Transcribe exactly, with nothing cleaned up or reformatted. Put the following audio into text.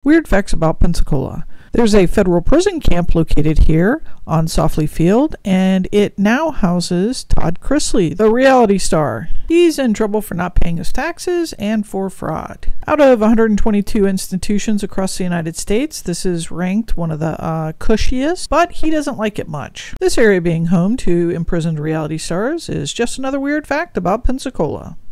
Weird facts about Pensacola. There's a federal prison camp located here on Softly Field, and it now houses Todd Chrisley, the reality star. He's in trouble for not paying his taxes and for fraud. Out of one hundred twenty-two institutions across the United States, this is ranked one of the uh, cushiest, but he doesn't like it much. This area being home to imprisoned reality stars is just another weird fact about Pensacola.